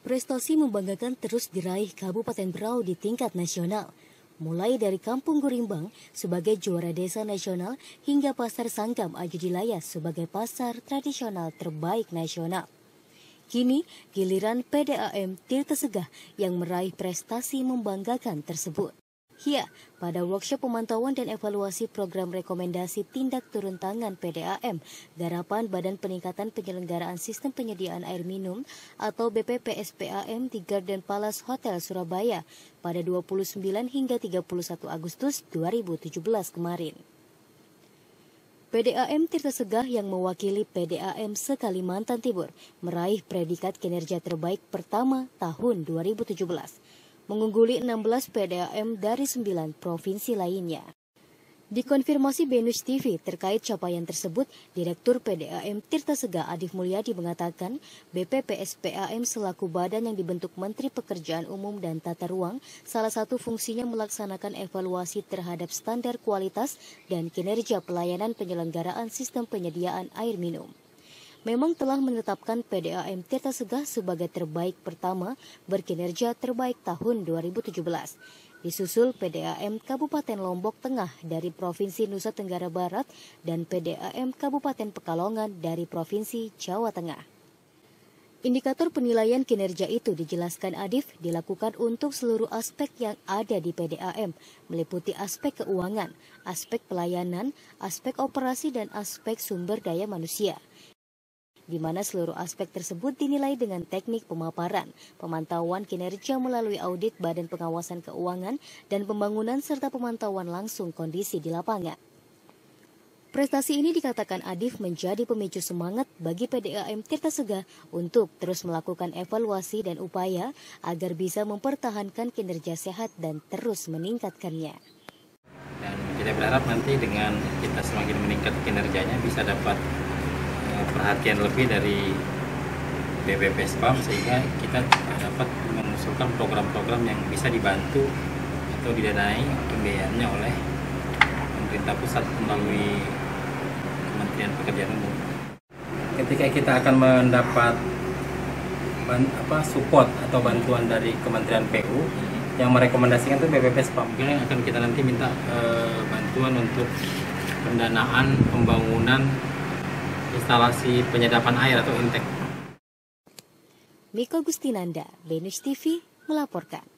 Prestasi membanggakan terus diraih Kabupaten Berau di tingkat nasional. Mulai dari Kampung Gurimbang sebagai juara desa nasional hingga Pasar Sanggam Ajudilaya sebagai pasar tradisional terbaik nasional. Kini giliran PDAM Tirta Segah yang meraih prestasi membanggakan tersebut. Ya, pada workshop pemantauan dan evaluasi program rekomendasi tindak turun tangan PDAM, garapan Badan Peningkatan Penyelenggaraan Sistem Penyediaan Air Minum atau BPPSPAM di Garden Palace Hotel Surabaya pada 29 hingga 31 Agustus 2017 kemarin. PDAM Tirta Segah yang mewakili PDAM se-Kalimantan Timur meraih predikat kinerja terbaik pertama tahun 2017. Mengungguli 16 PDAM dari 9 provinsi lainnya. Dikonfirmasi Benus TV terkait capaian tersebut, Direktur PDAM Tirta Segah Adif Mulyadi mengatakan BPPSPAM selaku badan yang dibentuk Menteri Pekerjaan Umum dan Tata Ruang, salah satu fungsinya melaksanakan evaluasi terhadap standar kualitas dan kinerja pelayanan penyelenggaraan sistem penyediaan air minum. Memang telah menetapkan PDAM Tirta Segah sebagai terbaik pertama berkinerja terbaik tahun 2017. Disusul PDAM Kabupaten Lombok Tengah dari Provinsi Nusa Tenggara Barat dan PDAM Kabupaten Pekalongan dari Provinsi Jawa Tengah. Indikator penilaian kinerja itu dijelaskan Adif dilakukan untuk seluruh aspek yang ada di PDAM, meliputi aspek keuangan, aspek pelayanan, aspek operasi dan aspek sumber daya manusia, di mana seluruh aspek tersebut dinilai dengan teknik pemaparan, pemantauan kinerja melalui audit Badan Pengawasan Keuangan, dan pembangunan serta pemantauan langsung kondisi di lapangan. Prestasi ini dikatakan Adif menjadi pemicu semangat bagi PDAM Tirta Segah untuk terus melakukan evaluasi dan upaya agar bisa mempertahankan kinerja sehat dan terus meningkatkannya. Dan kita berharap nanti dengan kita semakin meningkat kinerjanya bisa dapat perhatian lebih dari BPPSPAM sehingga kita dapat mengusulkan program-program yang bisa dibantu atau didanai pembiayaannya oleh pemerintah pusat melalui Kementerian Pekerjaan Umum. Ketika kita akan mendapat support atau bantuan dari Kementerian PU yang merekomendasikan itu BPPSPAM, yang akan kita nanti minta bantuan untuk pendanaan pembangunan instalasi penyedapan air atau intek. Miko Gustinanda, Benus TV melaporkan.